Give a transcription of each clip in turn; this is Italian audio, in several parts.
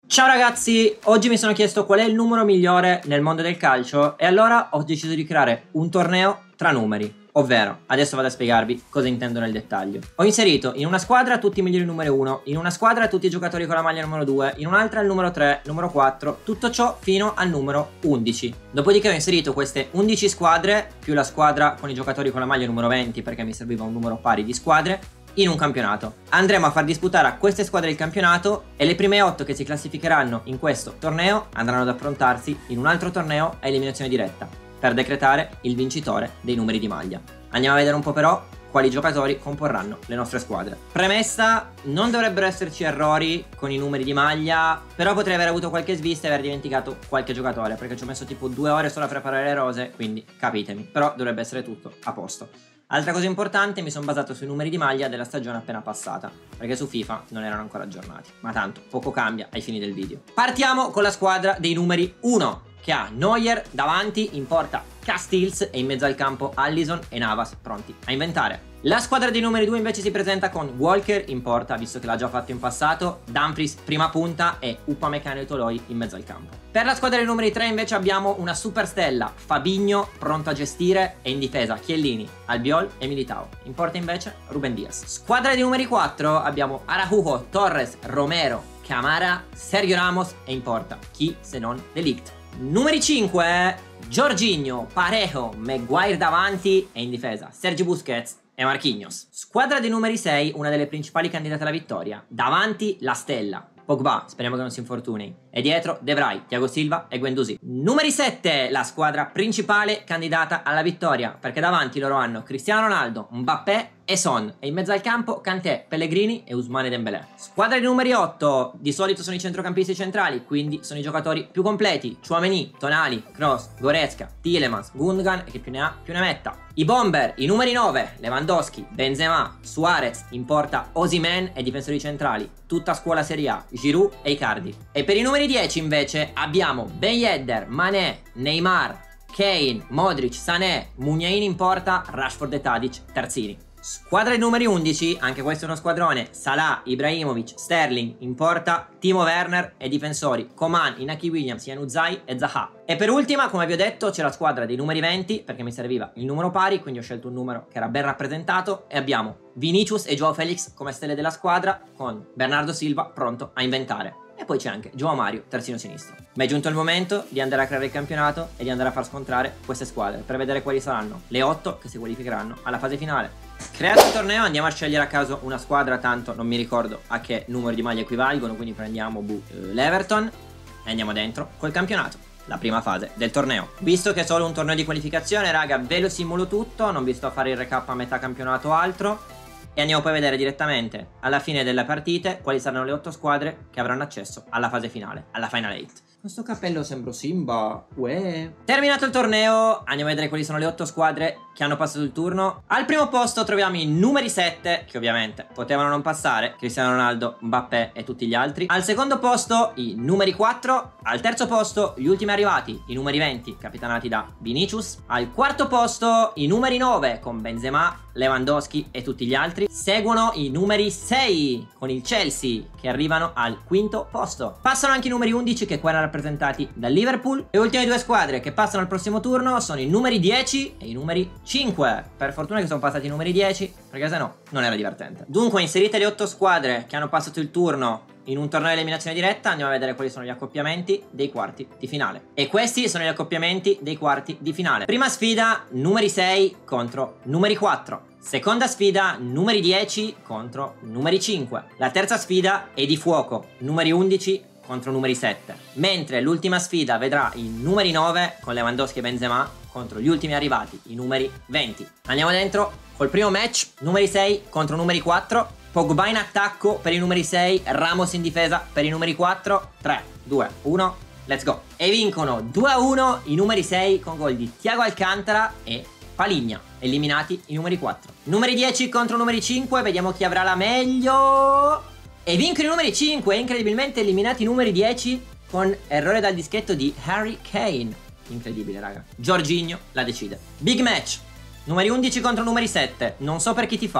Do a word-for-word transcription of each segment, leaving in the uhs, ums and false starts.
Ciao ragazzi, oggi mi sono chiesto qual è il numero migliore nel mondo del calcio e allora ho deciso di creare un torneo tra numeri, ovvero, adesso vado a spiegarvi cosa intendo nel dettaglio. Ho inserito in una squadra tutti i migliori numero uno, in una squadra tutti i giocatori con la maglia numero due, in un'altra il numero tre, numero quattro, tutto ciò fino al numero undici. Dopodiché ho inserito queste undici squadre, più la squadra con i giocatori con la maglia numero venti perché mi serviva un numero pari di squadre, in un campionato. Andremo a far disputare a queste squadre il campionato e le prime otto che si classificheranno in questo torneo andranno ad affrontarsi in un altro torneo a eliminazione diretta per decretare il vincitore dei numeri di maglia. Andiamo a vedere un po' però quali giocatori comporranno le nostre squadre. Premessa, non dovrebbero esserci errori con i numeri di maglia, però potrei aver avuto qualche svista e aver dimenticato qualche giocatore perché ci ho messo tipo due ore solo a preparare le rose, quindi capitemi, però dovrebbe essere tutto a posto. Altra cosa importante, mi sono basato sui numeri di maglia della stagione appena passata, perché su FIFA non erano ancora aggiornati, ma tanto poco cambia ai fini del video. Partiamo con la squadra dei numeri uno, che ha Neuer davanti, in porta Castells e in mezzo al campo Allison e Navas pronti a inventare. La squadra dei numeri due invece si presenta con Walker in porta, visto che l'ha già fatto in passato, Dumfries prima punta e Upamecano e Toloi in mezzo al campo. Per la squadra dei numeri tre invece abbiamo una superstella, Fabinho, pronto a gestire, e in difesa Chiellini, Albiol e Militao. In porta invece Ruben Dias. Squadra dei numeri quattro abbiamo Araujo, Torres, Romero, Camara, Sergio Ramos e in porta chi se non De Ligt. Numeri cinque, Jorginho, Parejo, Maguire davanti e in difesa Sergio Busquets e Marquinhos. Squadra dei numeri sei, una delle principali candidate alla vittoria. Davanti la stella, Pogba, speriamo che non si infortuni, e dietro De Vrij, Thiago Silva e Guendouzi. Numeri sette, la squadra principale candidata alla vittoria, perché davanti loro hanno Cristiano Ronaldo, Mbappé e Son, e in mezzo al campo Kanté, Pellegrini e Ousmane Dembélé. Squadra di numeri otto, di solito sono i centrocampisti centrali, quindi sono i giocatori più completi: Tchouaméni, Tonali, Kroos, Goretzka, Tielemans, Gundogan e che più ne ha più ne metta. I bomber, i numeri nove, Lewandowski, Benzema, Suarez, in porta Osimhen e difensori centrali, tutta scuola Serie A, Giroud e Icardi. E per i numeri dieci invece abbiamo Ben Yedder, Mané, Neymar, Kane, Modric, Sané, Muniain in porta, Rashford e Tadic terzini. Squadra di numeri undici, anche questo è uno squadrone: Salah, Ibrahimovic, Sterling, in porta Timo Werner e difensori Coman, Inaki Williams, Januzaj e Zaha. E per ultima, come vi ho detto, c'è la squadra dei numeri venti, perché mi serviva il numero pari, quindi ho scelto un numero che era ben rappresentato, e abbiamo Vinicius e Joao Felix come stelle della squadra, con Bernardo Silva pronto a inventare. E poi c'è anche Joao Mario, terzino sinistro. Ma è giunto il momento di andare a creare il campionato e di andare a far scontrare queste squadre per vedere quali saranno le otto che si qualificheranno alla fase finale. Creato il torneo, andiamo a scegliere a caso una squadra, tanto non mi ricordo a che numero di maglie equivalgono, quindi prendiamo uh, l'Everton e andiamo dentro col campionato, la prima fase del torneo. Visto che è solo un torneo di qualificazione, raga, ve lo simulo tutto, non vi sto a fare il recap a metà campionato o altro. E andiamo poi a vedere direttamente alla fine delle partite quali saranno le otto squadre che avranno accesso alla fase finale, alla Final otto. Questo cappello sembro Simba. Uè. Terminato il torneo, andiamo a vedere quali sono le otto squadre che hanno passato il turno. Al primo posto troviamo i numeri sette, che ovviamente potevano non passare: Cristiano Ronaldo, Mbappé e tutti gli altri. Al secondo posto i numeri quattro. Al terzo posto gli ultimi arrivati, i numeri venti, capitanati da Vinicius. Al quarto posto i numeri nove, con Benzema, Lewandowski e tutti gli altri. Seguono i numeri sei, con il Chelsea, che arrivano al quinto posto. Passano anche i numeri undici, che qua erano rappresentati dal Liverpool. Le ultime due squadre che passano al prossimo turno sono i numeri dieci e i numeri cinque. Per fortuna che sono passati i numeri dieci, perché se no non era divertente. Dunque, inserite le otto squadre che hanno passato il turno in un torneo di eliminazione diretta, andiamo a vedere quali sono gli accoppiamenti dei quarti di finale. E questi sono gli accoppiamenti dei quarti di finale. Prima sfida, numeri sei contro numeri quattro. Seconda sfida, numeri dieci contro numeri cinque. La terza sfida è di fuoco, numeri undici contro numeri sette. Mentre l'ultima sfida vedrà i numeri nove, con Lewandowski e Benzema, contro gli ultimi arrivati, i numeri venti. Andiamo dentro col primo match, numeri sei contro numeri quattro. Pogba in attacco per i numeri sei, Ramos in difesa per i numeri quattro. Tre, due, uno, let's go. E vincono due a uno i numeri sei con gol di Thiago Alcantara e Paligna, eliminati i numeri quattro. Numeri dieci contro numeri cinque, vediamo chi avrà la meglio. E vincono i numeri cinque, incredibilmente eliminati i numeri dieci con errore dal dischetto di Harry Kane. Incredibile, raga. Jorginho la decide. Big match, numeri undici contro numeri sette, non so per chi tifare.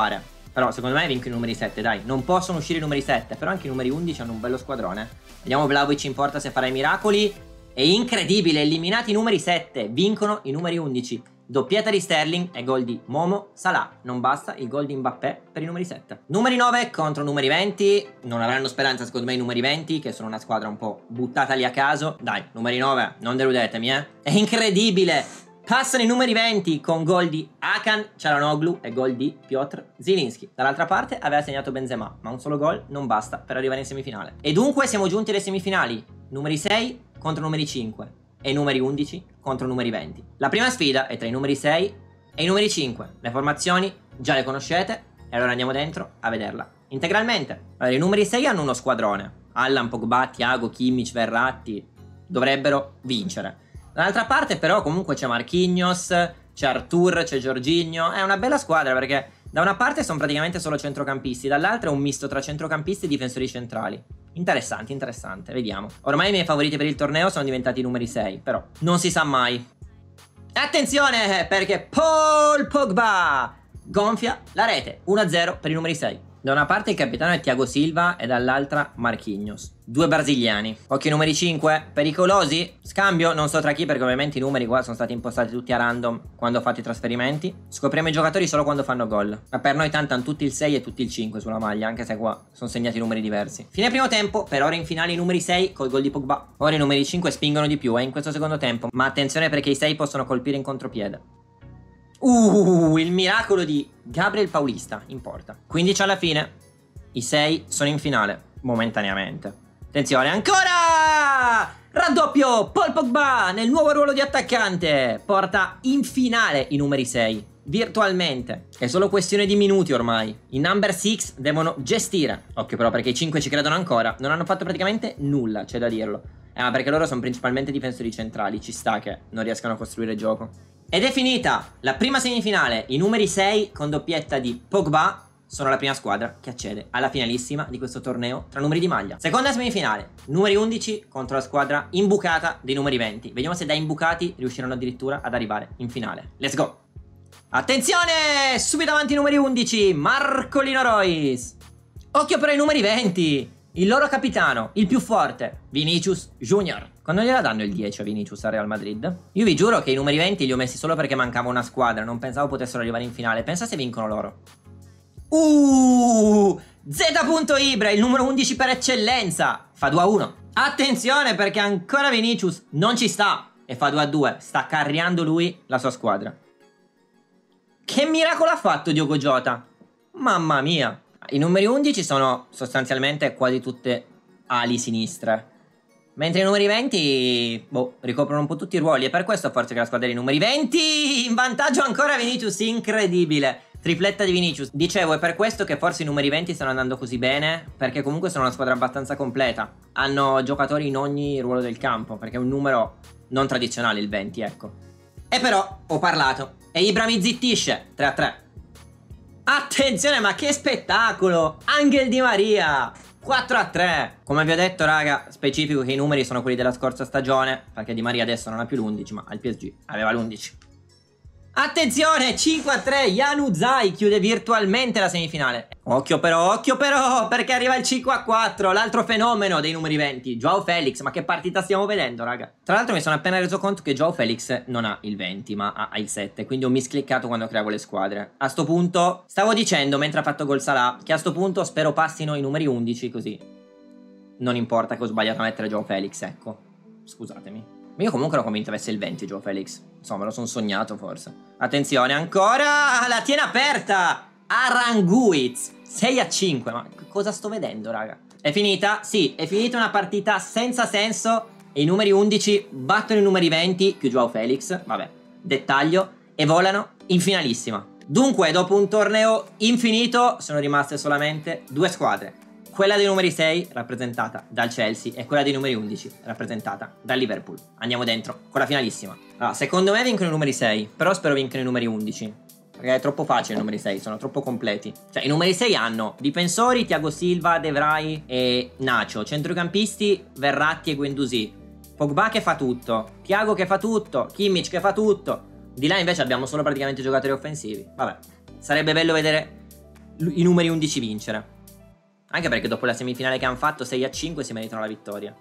Però secondo me vincono i numeri sette, dai. Non possono uscire i numeri sette, però anche i numeri undici hanno un bello squadrone. Vediamo Vlahovic in porta se farà i miracoli. È incredibile, eliminati i numeri sette, vincono i numeri undici. Doppietta di Sterling e gol di Momo Salah. Non basta il gol di Mbappé per i numeri sette. Numeri nove contro numeri venti. Non avranno speranza secondo me i numeri venti, che sono una squadra un po' buttata lì a caso. Dai, numeri nove, non deludetemi, eh. È incredibile. Passano i numeri venti con gol di Hakan Çalhanoğlu e gol di Piotr Zielinski. Dall'altra parte aveva segnato Benzema, ma un solo gol non basta per arrivare in semifinale. E dunque siamo giunti alle semifinali. Numeri sei contro numeri cinque. E i numeri undici contro numeri venti. La prima sfida è tra i numeri sei e i numeri cinque. Le formazioni già le conoscete e allora andiamo dentro a vederla integralmente. Allora, i numeri sei hanno uno squadrone. Allan, Pogba, Thiago, Kimmich, Verratti dovrebbero vincere. Dall'altra parte però comunque c'è Marquinhos, c'è Arthur, c'è Jorginho. È una bella squadra perché da una parte sono praticamente solo centrocampisti, dall'altra è un misto tra centrocampisti e difensori centrali. Interessante, interessante, vediamo. Ormai i miei favoriti per il torneo sono diventati i numeri sei, però non si sa mai. Attenzione perché Paul Pogba gonfia la rete, uno a zero per i numeri sei. Da una parte il capitano è Thiago Silva e dall'altra Marquinhos. Due brasiliani. Occhio numeri cinque, pericolosi? Scambio, non so tra chi perché ovviamente i numeri qua sono stati impostati tutti a random quando ho fatto i trasferimenti. Scopriamo i giocatori solo quando fanno gol. Ma per noi tanto hanno tutti il sei e tutti il cinque sulla maglia, anche se qua sono segnati numeri diversi. Fine primo tempo, per ora in finale i numeri sei col gol di Pogba. Ora i numeri cinque spingono di più, eh, in questo secondo tempo. Ma attenzione perché i sei possono colpire in contropiede. Uh, il miracolo di Gabriel Paulista in porta. quindici alla fine. I sei sono in finale, momentaneamente. Attenzione, ancora! Raddoppio, Paul Pogba nel nuovo ruolo di attaccante. Porta in finale i numeri sei, virtualmente. È solo questione di minuti ormai. I number sei devono gestire. Occhio però perché i cinque ci credono ancora. Non hanno fatto praticamente nulla, c'è da dirlo. Eh, ma perché loro sono principalmente difensori centrali. Ci sta che non riescano a costruire gioco. Ed è finita la prima semifinale. I numeri sei con doppietta di Pogba sono la prima squadra che accede alla finalissima di questo torneo tra numeri di maglia. Seconda semifinale, numeri undici contro la squadra imbucata dei numeri venti. Vediamo se da imbucati riusciranno addirittura ad arrivare in finale. Let's go! Attenzione! Subito avanti i numeri undici, Marcolino Reus. Occhio però ai numeri venti. Il loro capitano, il più forte, Vinicius Junior. Quando gliela danno il dieci a Vinicius al Real Madrid? Io vi giuro che i numeri venti li ho messi solo perché mancava una squadra. Non pensavo potessero arrivare in finale. Pensa se vincono loro. Uh, Z. Ibra, il numero undici per eccellenza. Fa due a uno. Attenzione perché ancora Vinicius non ci sta. E fa due a due. Sta carriando lui la sua squadra. Che miracolo ha fatto Diogo Jota? Mamma mia. I numeri undici sono sostanzialmente quasi tutte ali sinistre. Mentre i numeri venti, boh, ricoprono un po' tutti i ruoli. E per questo forse che la squadra dei numeri venti in vantaggio ancora Vinicius, incredibile. Tripletta di Vinicius. Dicevo, è per questo che forse i numeri venti stanno andando così bene, perché comunque sono una squadra abbastanza completa. Hanno giocatori in ogni ruolo del campo, perché è un numero non tradizionale il venti, ecco. E però ho parlato e Ibra mi zittisce. Tre a tre. Attenzione, ma che spettacolo! Angel Di Maria! quattro a tre. Come vi ho detto, raga, specifico che i numeri sono quelli della scorsa stagione, perché Di Maria adesso non ha più l'undici, ma al P S G aveva l'undici. Attenzione, cinque a tre, Januzaj chiude virtualmente la semifinale. Occhio però, occhio però, perché arriva il cinque a quattro, l'altro fenomeno dei numeri venti, Joao Felix. Ma che partita stiamo vedendo, raga? Tra l'altro mi sono appena reso conto che Joao Felix non ha il venti, ma ha il sette, quindi ho miscliccato quando creavo le squadre. A sto punto, stavo dicendo, mentre ha fatto gol Salah, che a sto punto spero passino i numeri undici, così non importa che ho sbagliato a mettere Joao Felix, ecco. Scusatemi. Ma io comunque ero convinto avesse il venti Joao Felix. Insomma, me lo sono sognato forse. Attenzione, ancora! La tiene aperta! Aranguiz, sei a cinque. Ma cosa sto vedendo, raga? È finita? Sì, è finita una partita senza senso. E i numeri undici battono i numeri venti più Joao Felix. Vabbè, dettaglio. E volano in finalissima. Dunque, dopo un torneo infinito, sono rimaste solamente due squadre. Quella dei numeri sei, rappresentata dal Chelsea, e quella dei numeri undici, rappresentata dal Liverpool. Andiamo dentro con la finalissima. Allora, secondo me vincono i numeri sei, però spero vincano i numeri undici. Perché è troppo facile i numeri sei, sono troppo completi. Cioè, i numeri sei hanno difensori, Thiago Silva, De Vrij e Nacho. Centrocampisti, Verratti e Guendouzi. Pogba che fa tutto, Thiago che fa tutto, Kimmich che fa tutto. Di là invece abbiamo solo praticamente giocatori offensivi. Vabbè, sarebbe bello vedere i numeri undici vincere. Anche perché dopo la semifinale che hanno fatto sei a cinque si meritano la vittoria.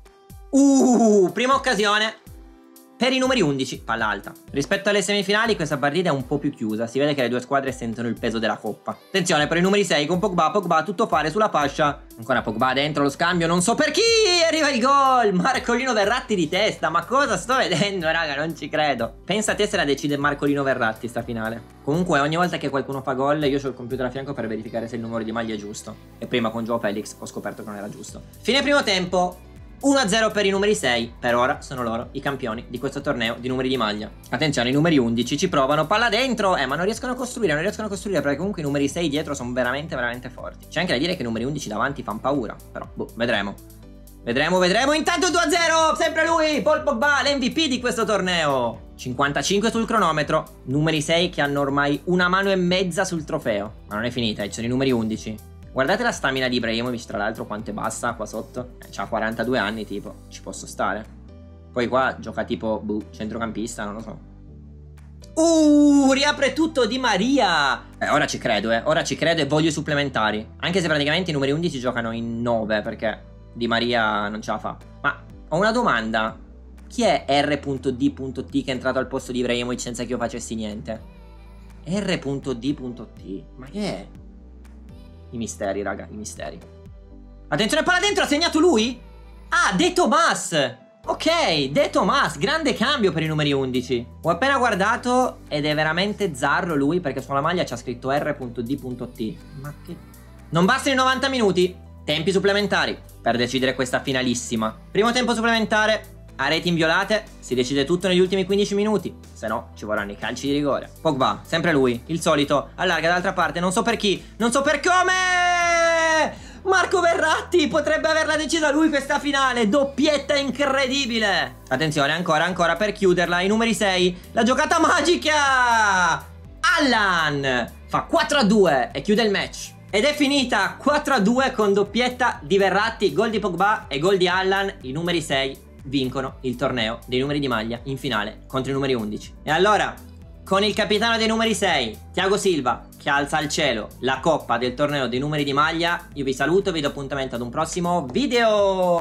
Uh, prima occasione per i numeri undici, palla alta. Rispetto alle semifinali questa partita è un po' più chiusa, si vede che le due squadre sentono il peso della coppa. Attenzione per i numeri sei con Pogba, Pogba a tutto fare sulla fascia. Ancora Pogba dentro lo scambio, non so per chi, arriva il gol. Marcolino Verratti di testa, ma cosa sto vedendo raga, non ci credo. Pensa a te se la decide Marcolino Verratti sta finale. Comunque ogni volta che qualcuno fa gol io ho il computer a fianco per verificare se il numero di maglia è giusto. E prima con Joao Felix ho scoperto che non era giusto. Fine primo tempo. uno a zero per i numeri sei, per ora sono loro i campioni di questo torneo di numeri di maglia. Attenzione, i numeri undici ci provano, palla dentro, eh ma non riescono a costruire, non riescono a costruire perché comunque i numeri sei dietro sono veramente veramente forti. C'è anche da dire che i numeri undici davanti fanno paura, però boh, vedremo. Vedremo, vedremo, intanto due a zero, sempre lui, Paul Pogba, l'M V P di questo torneo. cinquantacinque sul cronometro, numeri sei che hanno ormai una mano e mezza sul trofeo. Ma non è finita, ci sono i numeri undici. Guardate la stamina di Ibrahimovic, tra l'altro, quanto è bassa qua sotto. Eh, c'ha quarantadue anni, tipo, ci posso stare. Poi qua gioca tipo, boh, centrocampista, non lo so. Uh, riapre tutto Di Maria. Eh, ora ci credo, eh, ora ci credo e voglio i supplementari. Anche se praticamente i numeri undici giocano in nove, perché Di Maria non ce la fa. Ma ho una domanda. Chi è R D T che è entrato al posto di Ibrahimovic senza che io facessi niente? R D T, ma che è? I misteri, raga, i misteri. Attenzione, palla dentro, ha segnato lui? Ah, De Tomas. Ok, De Tomas, grande cambio per i numeri undici. Ho appena guardato ed è veramente zarro lui perché sulla maglia c'ha scritto R D T. Ma che... Non bastano i novanta minuti. Tempi supplementari per decidere questa finalissima. Primo tempo supplementare. A reti inviolate, si decide tutto negli ultimi quindici minuti, se no ci vorranno i calci di rigore. Pogba, sempre lui, il solito, allarga dall'altra parte, non so per chi, non so per come! Marco Verratti potrebbe averla decisa lui questa finale, doppietta incredibile! Attenzione, ancora, ancora, per chiuderla, i numeri sei, la giocata magica! Allan fa quattro a due e chiude il match. Ed è finita quattro a due con doppietta di Verratti, gol di Pogba e gol di Allan, i numeri sei. Vincono il torneo dei numeri di maglia in finale contro i numeri undici. E allora, con il capitano dei numeri sei, Thiago Silva, che alza al cielo la coppa del torneo dei numeri di maglia, io vi saluto e vi do appuntamento ad un prossimo video.